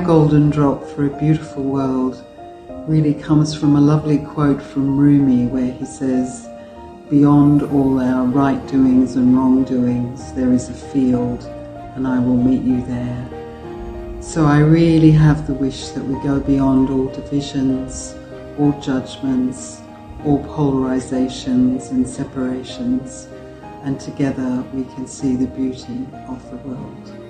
golden drop for a beautiful world really comes from a lovely quote from Rumi, where he says, "Beyond all our right doings and wrong doings, there is a field, and I will meet you there." So I really have the wish that we go beyond all divisions, all judgments, all polarizations and separations, and together we can see the beauty of the world.